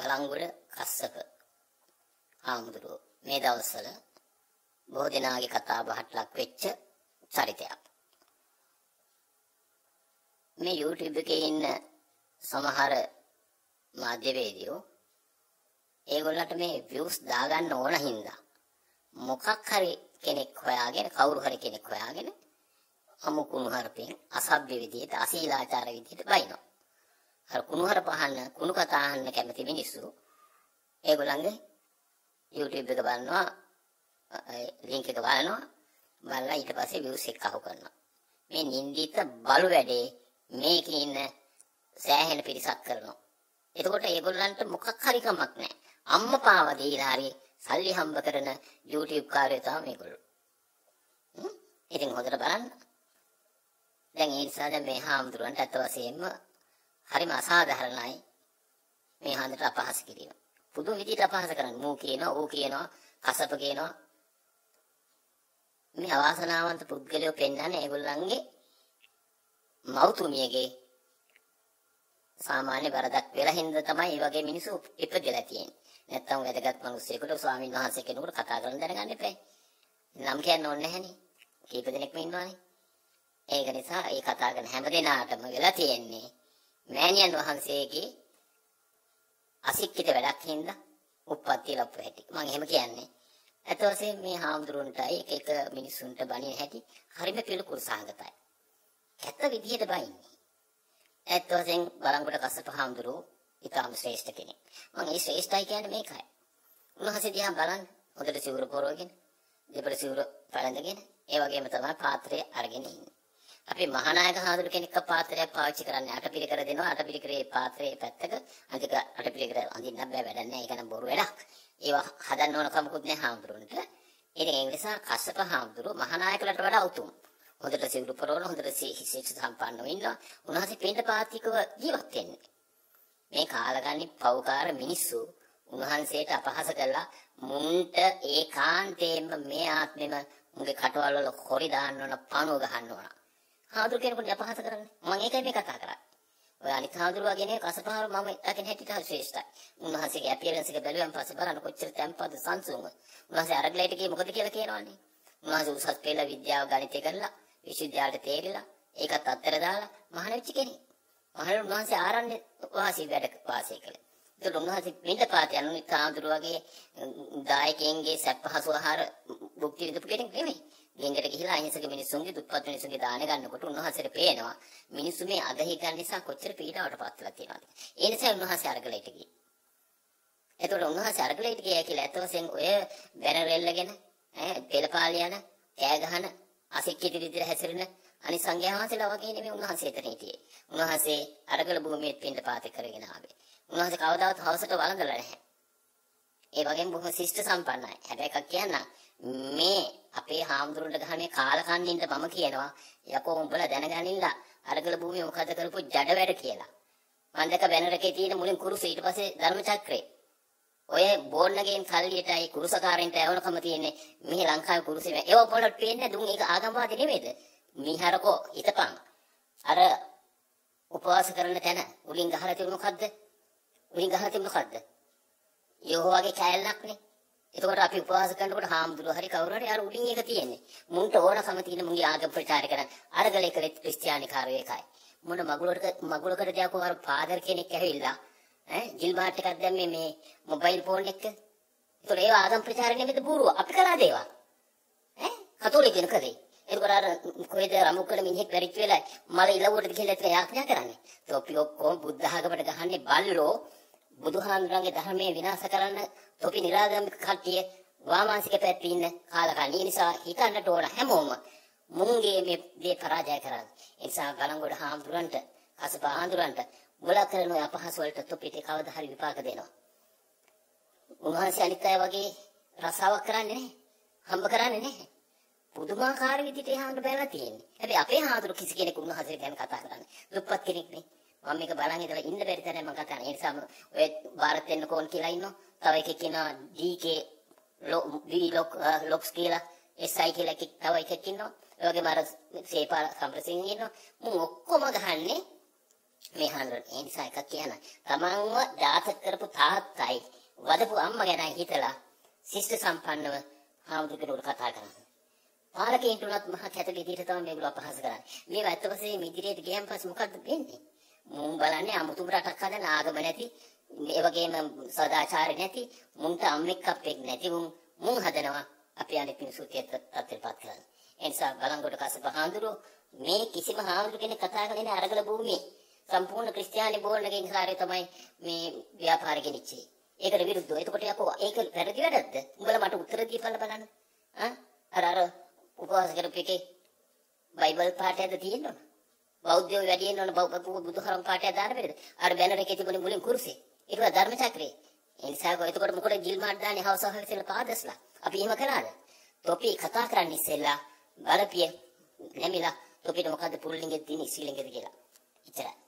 බලංගොඩ කස්සප හාමුදුරුවෝ මේ දවස්වල බොහෝ දෙනාගේ කතා බහට ලක් වෙච්ච චරිතයක්. මේ YouTube එකේ ඉන්න සමහර මාධ්‍යවේදියෝ ඒගොල්ලන්ට මේ views දාගන්න ඕන හින්දා මොකක් හරි කෙනෙක් හොයාගෙන කවුරු හරි කෙනෙක් හොයාගෙන අමු කුණුහරුපෙන් අසභ්‍ය විදියට අශීලාචාර විදියට බයිනවා. අර කුණුහරුප අහන්න කුණු කතා අහන්න කැමති මිනිස්සු ඒගොල්ලන්ගේ YouTube එක බලනවා, link එක බලලා ඊට පස්සේ views එක අහු කරනවා. මේ නින්දිත බලු වැඩේ මේකේ ඉන්න සෑහෙන පිරිසක් කරනවා. එතකොට ඒගොල්ලන්ට මොකක් හරි කමක් නැහැ. අම්මපාව දීලා හරි සල්ලි හම්බ කරන YouTube කාර්යය තමයි මේගොල්ලෝ. ඉතින් හොඳට බලන්න. දැන් ඒ නිසා දැන් මේ හාමුදුරන්ට අත වශයෙන්ම හරිම අසාධාරණයි මේ හන්දට අපහාස කිරීම. පුදුම විදිහට අපහාස කරන්නේ. මූ කියනවා, ඌ කියනවා, කසප කියනවා. මේ අවාසනාවන්ත පුද්ගලයෝ පෙන්වන්නේ ඒගොල්ලන්ගේ මෞතුමියගේ සාමාන්‍ය වරදක් වෙලා හින්දා තමයි මේ වගේ මිනිස්සු ඉපදෙලා තියෙන්නේ. නැත්තම් වැදගත් මිනිස්සෙකුට ස්වාමීන් වහන්සේ කෙනෙකුට කතා කරන්න දැනගන්න එපා. නම් කියන්න ඕනේ නැහනේ. කීප දෙනෙක්ම ඉන්නවනේ. ඒක නිසා ඒ කතා කරන හැම දෙනාටම වෙලා තියෙන්නේ මෑණියන් වහන්සේගේ අසික්කිත වැඩක් හින්දා උප්පත්ති ලැබුව හැටි. මම එහෙම කියන්නේ. අත වශයෙන් මේ හාමුදුරුවන්ටයි එක මිනිසුන්ට බණින හැටි හරිම පිළිකුල් සහගතයි. ඇත්ත විදිහට බයින්නේ. ඇත්ත වශයෙන් බලංගොඩ කස්සප හාමුදුරුවෝ ඊටාම ශ්‍රේෂ්ඨ කෙනෙක්. මම ඒ ශ්‍රේෂ්ඨයි කියන්නේ මේකයි. උන්වහන්සේ දිහා බලන්න හොඳට සිවුර පොරවගෙන, දෙපළ සිවුර පැලඳගෙන, ඒ වගේම තමයි පාත්‍රය අරගෙන ඉන්නේ. අපි මහානායක හාමුදුරු කෙනෙක්ව පාත්‍රයක් පාවිච්චි කරන්නේ අටපිරිකර දෙනවා. අටපිරිකරේ පාත්‍රයේ පැත්තක අනික අටපිරිකර අඳින්න බෑ වැඩක් නෑ. ඒක නම් බොරු වැඩක්. ඒවා හදන්න ඕන කමකුත් නෑ හාමුදුරුන්ට. ඉතින් ඒ නිසා කස්සප හාමුදුරු මහානායකලට වඩා උතුම්. හොඳට සිවුරු පොරවන, හොඳට ශික්ෂ සම්පන්නව ඉන්නවා. උන්වහන්සේ පින්ඩ පාතිකව ජීවත් වෙන්නේ. මේ කාලගන්නේ පව්කාර මිනිස්සු උන්වහන්සේට අපහාස කළා. මුන්ට ඒකාන්තයෙන්ම මේ ආත්මෙම මුගේ කටවල් වල කොරි දාන්න ඕන, පණුව ගහන්න ඕන. හාමුදුරු කෙනෙකුට අපහාස කරන්නේ. මම ඒකයි මේ කතා කරන්නේ. ඔය අනිත් හාමුදුරු වගේ නේ කසපාර මම එතකින් හැටියට ශ්‍රේෂ්ඨයි. උන්වහන්සේගේ අපියරන්ස් එක බැලුවම පස්සේ බලන්න කොච්චර තැම්පද සංසුන්ව. උන්වහන්සේ අරගලයට ගියේ මොකද කියලා කියනවනේ. උන්වහන්සේ උසස් පෙළ විද්‍යාව ගණිතය කරලා විශ්වවිද්‍යාලයට තේරිලා ඒකත් අත්තර දාලා මහාන වෙච්ච කෙනෙක්. මහාන උන්වහන්සේ ආරණ්‍ය වාසී වැඩ වාසය කළේ. ඒක උන්වහන්සේ පින්දපාත යන හාමුදුරු වගේ දායකයන්ගේ සැපහසු ආහාර භුක්ති විඳපු කෙනෙක් නෙමෙයි. ගෙන්ගට ගිහිලා අහිංසක මිනිස්සුන්ගේ දුප්පත් මිනිස්සුන්ගේ දාන ගන්නකොට උන්වහන්සේට පේනවා මිනිස්සු මේ අදහි ගන්න නිසා කොච්චර පීඩාවට පත් වෙලා තියෙනවද. ඒ නිසා උන්වහන්සේ අරගලයට ගියේ. එතකොට උන්වහන්සේ අරගලයට ගියා කියලා අත වශයෙන් ඔය බැනර් එල්ලගෙන පෙළපාල යන කෑ ගහන අසික්කිත විදිහට හැසිරෙන අනිත් සංඝයා වහන්සේලා වගේ නෙමෙයි උන්වහන්සේ එතන හිටියේ. උන්වහන්සේ අරගල භූමියේ පින්ඩ පාත කරගෙන ආවේ. උන්වහන්සේ කවදාවත් හවසට වළඳලා නැහැ. ඒ වගේම බොහොම ශිෂ්ට සම්පන්නයි. හැබැයි එකක් කියන්න මේ අපේ හාමුදුරන්ට ගහන මේ කාලකන්නින්ට මම කියනවා යකෝ උඹලා දැනගනින්න අරගල භූමිය මොකද කරපු ජඩ වැඩ කියලා. මම දැක බැනර් එකේ තියෙන මුලින් කුරුස ඊට පස්සේ ධර්ම චක්‍රේ. ඔය බෝන්නගෙන් සල්ලියටයි කුරුසකාරයන්ට ඇවනකම තියෙන්නේ මේ ලංකාවේ කුරුසේ. ඒව පොළට පේන්නේ දුන් ඒක ආගම්වාදී නෙමෙයිද? මිහරකෝ හිතපන්. අර උපවාස කරන තැන උලින් ගහලා තිබුණ මොකද්ද? උලින් ගහලා තිබුණ මොකද්ද? යෝවාගේ කැලලක් නේ. එතකොට අපි උපවාස කරනකොට හාමුදුරුවෝ හරි කවුරු හරි අර උඩින් එක තියෙන්නේ. මුන්ට ඕනකම තියෙන මුන්ගේ ආගම ප්‍රචාර කරන අරගලේ කළේ ක්‍රිස්තියානි කාර්යය එකයි. මොන මගුලකට දියාකෝ අර ෆාදර් කෙනෙක් ඇවිල්ලා ජිල් බාට් එකක් දැම්මේ මේ මොබයිල් ෆෝන් එක. ඒතකොට ඒව ආගම ප්‍රචාරය නෙමෙයිද බූරුව. අපි කරා දේවා. කතෝලිකයන් කරේ. එතකොට අර කොහෙද රමුක්කල මිනිහෙක් වැරිච්ච වෙලා මල ඉලවුවට ගිහලා ඉතින් යාඥා කරන්නේ. තොපි ඔක්කොම බුද්ධ ආගමට ගහන්නේ බල්ලෝ බුදුහාමුදුරන්ගේ ධර්මයේ විනාශ කරන්න තොපි නිරාගමික කට්ටිය වාමාංශික පැත්තේ ඉන්න කාලකන්ණි නිසා හිතන්නට ඕන හැමෝම මුංගේ මේ දේ පරාජය කරන්න. ඒ නිසා බලංගොඩ හාමුදුරන්ට කසප හාමුදුරන්ට මුලා කරන ඔය අපහාස වලට තොපිට කවදා හරි විපාක දෙනවා. උන්වහන්සේ අනිත් අය වගේ රසාවක් කරන්නේ නැහැ. හම්බ කරන්නේ නැහැ. පුදුමාකාර විදිහට එහාට බැලලා තියෙන්නේ. හැබැයි අපේ හාමුදුරු කිසි කෙනෙක් උන්වහන්සේ ගැන කතා කරන්නේ. දුප්පත් කෙනෙක් නේ. මම මේක බලන් ඉඳලා ඉන්න බැරි තරම් මම කතා කරන්නේ. ඒ නිසා ඔය ಭಾರತ್ වෙන්න කෝන් කියලා ඉන්නවා. තව එකෙක් ඉන්නවා ඩී.කේ. ලොක්ස් කියලා SI කියලා තව එකෙක් ඉන්නවා. ඒ වගේම අර සේපා සම්ප්‍රසිංහ ඉන්නවා. මුන් ඔක්කොම ගහන්නේ මේ හාමුදුරුවෝ ඒ නිසා එකක් කියන තමන්ව දාතක කරපු තාත්තයි වදපු අම්මා ගැන හිතලා ශිෂ්ට සම්පන්නව හාමුදුරුවෝ කතා කරනවා. පාලකයන්ට උනත් මහා කැත විදිහට තමයි මේගොල්ලෝ අපහාස කරන්නේ. මේවා ඇත්ත වශයෙන්ම ඉදිරියට ගියන් පස්සේ මොකද්ද වෙන්නේ? මුන් බලන්නේ අමුතුම රටක් හදන ආගම නැති, ඒ වගේම සදාචාරය නැති, මුන්ට අම්මෙක් අප්පෙක් නැති මුන් හදනවා අපි අනිත් මිනිසුත් අත්‍යපත් කරන්නේ. ඒ නිසා බලංගොඩ කසප හාමුදුරුවෝ මේ කිසිම හාමුදුරු කෙනෙක් කතා කරන්නේ නැහැ අරගල භූමියේ. සම්පූර්ණ ක්‍රිස්තියානි බෝල්නකින් කාර්යය තමයි මේ ව්‍යාපාර ගෙනිච්චේ. ඒකට විරුද්ධව. එතකොට යකෝ ඒක වැරදි වැඩක්ද? උඹලා මට උත්තර දීපල්ලා බලන්න. අර උපවාස කරපු එකේ බයිබල් පාඩයක්ද තියෙනවද? බෞද්ධයෝ වැඩියෙන් ඕන බුදුහරම් පාඩයක් දාන්න බැරිද? අර බැනර් එකේ තිබුණේ මුලින් කුරුසේ. ඒක ධර්ම චක්‍රේ. ඒ නිසා එතකොට මොකද ගිල් මාඩ් දාන්නේ හවස ඉස්සෙල්ලා පාදස්ලා. අපි එහෙම කළාද? තොපි කතා කරන්නේ ඉස්සෙල්ලා බලපිය නැමිලා තොපිට මොකද්ද පුල්ලින්ගෙත් තියෙන ඉස්ලින්ගෙද කියලා. එච්චරයි.